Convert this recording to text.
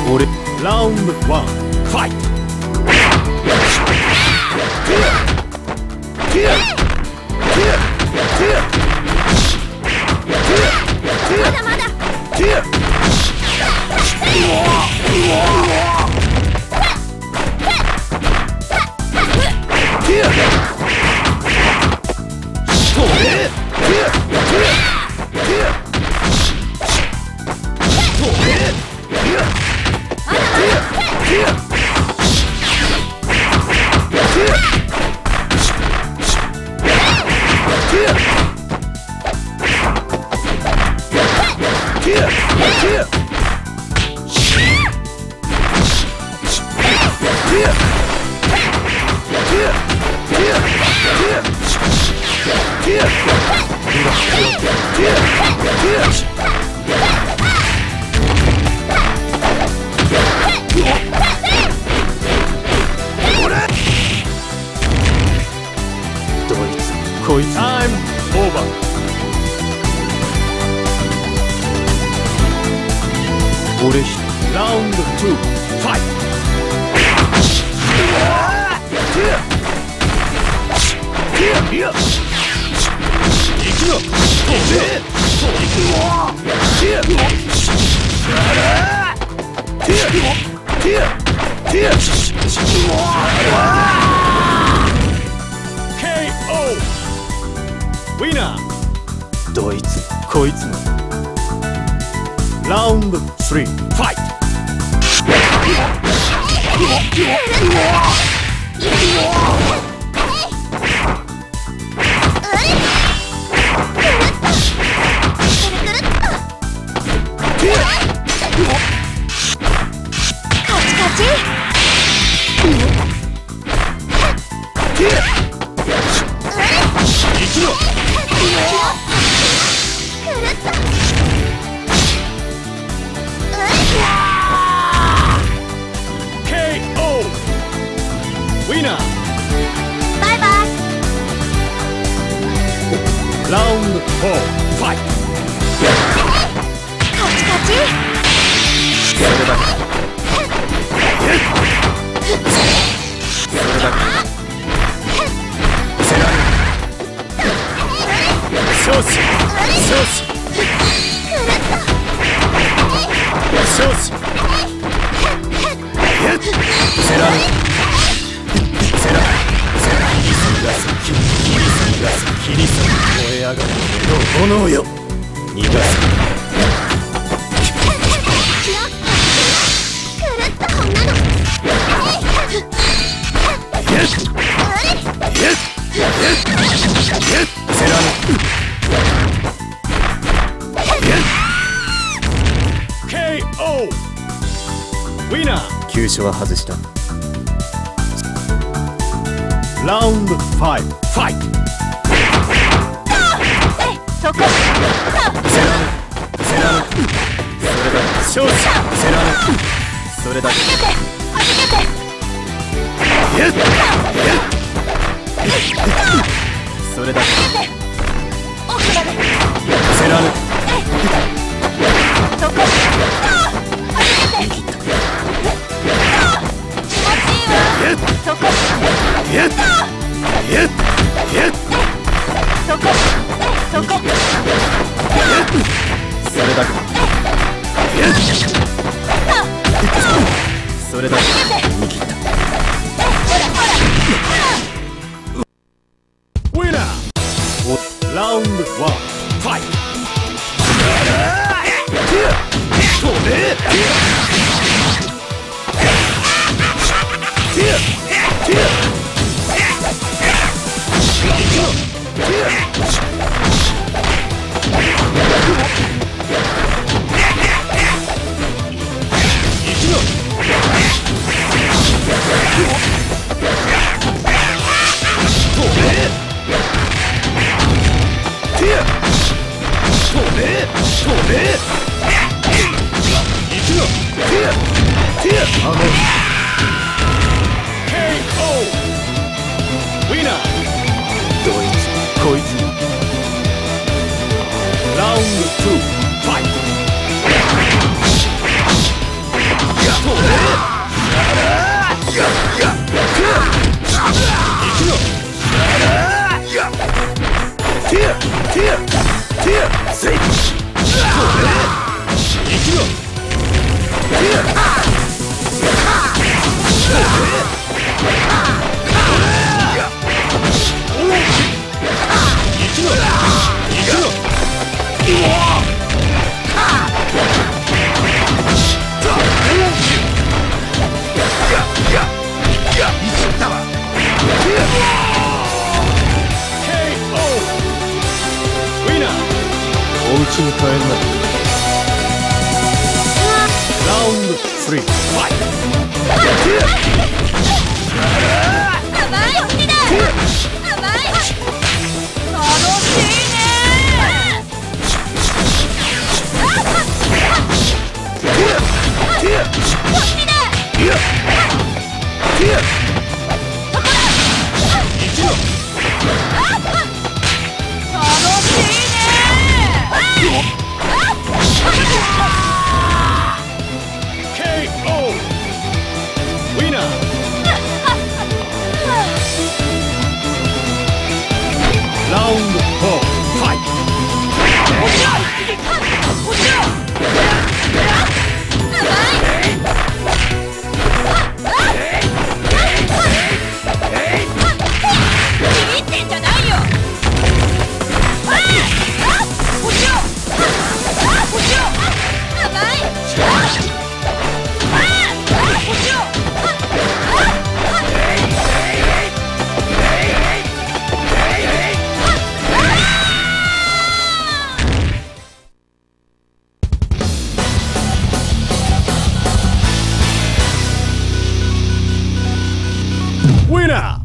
俺ラウンド1ファイト。 まだまだ。 こいつタイムオーバー。俺ラウンド2ファイト。ウィナー。どいつこいつも。ラウンド3ファイト。ラウンド4ファイト。 カチカチ。 それだけ。それだけ。せられ少子少子少子せられせら切り裂く燃え上がる炎よ逃がす。KO ウィナー。急所は外した。ラウンド5ファイト。 そこ。 セラヌセラヌそれだけ。勝利セラヌそれだけ。 はじけてそれだけ。 奥までセラヌそこ。はじけて気持ちいいわ。そこ。そこ。そこ。 それだけ。それだけ。見切った。ウィナー。ラウンド1ファイト。行くぞ。 えんな。ラウンド3ファイト。 甘いこっちだ。甘い楽しいね。こっちだ。 Winner!